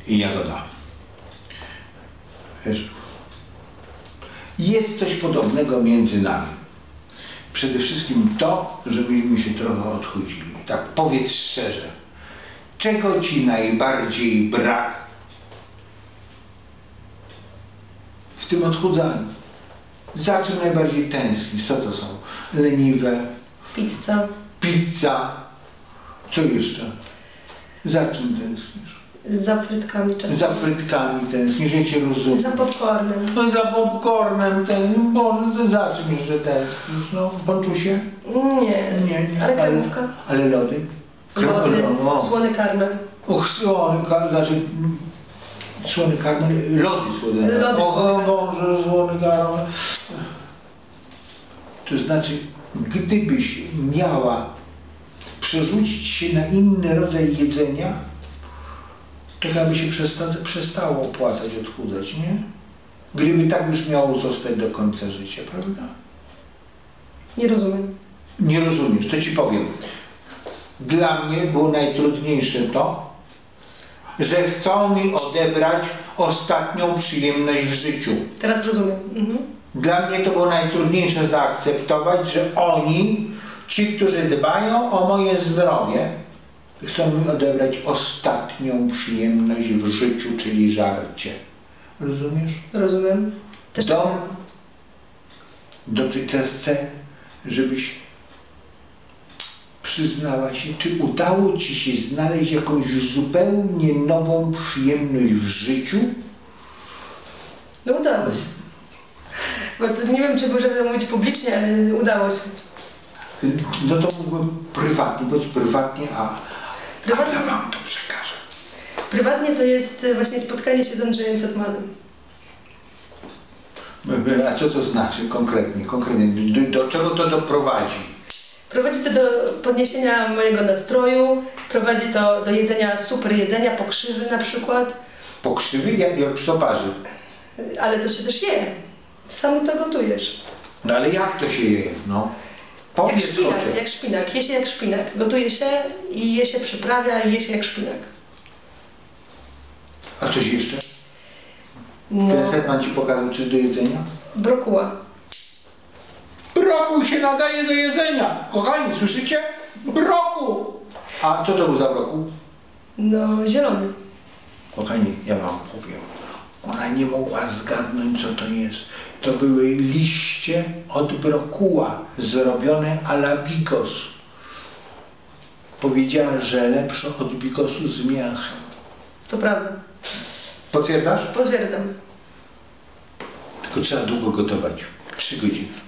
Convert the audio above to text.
i Jagoda. Wiesz, jest coś podobnego między nami. Przede wszystkim to, że myśmy się trochę odchudzili. Tak, powiedz szczerze, czego ci najbardziej brak w tym odchudzaniu? Za czym najbardziej tęsknisz? Co to są? Leniwe? Pizza. Pizza. Co jeszcze? Za czym tęsknisz? Za frytkami czasami. Za frytkami tęsknisz, ja cię rozumiem. Za popcornem. No za popcornem tęsknisz, Boże, za czym jeszcze tęsknisz? No, ponczusie? Nie. Ale kremówka. Ale lody? Lody, No. słony karmel. Och, słony karmel, znaczy słony karmel, lody słone. Lody słone. Boże, słony karmel. To znaczy, gdybyś miała przerzucić się na inny rodzaj jedzenia, to chyba by się przestało opłacać odchudzać, nie? Gdyby tak już miało zostać do końca życia, prawda? Nie rozumiem. Nie rozumiesz, to ci powiem. Dla mnie było najtrudniejsze to, że chcą mi odebrać ostatnią przyjemność w życiu. Teraz rozumiem. Dla mnie to było najtrudniejsze zaakceptować, że oni, ci, którzy dbają o moje zdrowie, chcą mi odebrać ostatnią przyjemność w życiu, czyli żarcie. Rozumiesz? Rozumiem. Też Dobrze, teraz chcę, żebyś przyznała się, czy udało ci się znaleźć jakąś zupełnie nową przyjemność w życiu? No udało się. Bo to nie wiem, czy możemy mówić publicznie, ale udało się. No to mógłbym prywatnie, bądź prywatnie, a ja wam to przekażę. Prywatnie to jest właśnie spotkanie się z Andrzejem Zetmanem. A co to znaczy konkretnie? Do czego to doprowadzi? Prowadzi to do podniesienia mojego nastroju, prowadzi to do jedzenia super jedzenia, pokrzywy na przykład. Pokrzywy? Jak przy parzy. Ale to się też je. Sam to gotujesz. No ale jak to się je? No. Powiedz Jak szpinak. Je się jak szpinak. Gotuje się i je się przyprawia i je się jak szpinak. A coś jeszcze? No. Ten Zetman ci pokazał coś do jedzenia? Brokuła. Brokuł się nadaje do jedzenia! Kochani, słyszycie? Brokuł! A co to był za brokuł? No, zielony. Kochani, ja wam powiem. Ona nie mogła zgadnąć, co to jest. To były liście od brokuła, zrobione a la bigos. Powiedziała, że lepsze od bigosu z mięchem. To prawda. Potwierdzasz? Potwierdzam. Tylko trzeba długo gotować. 3 godziny.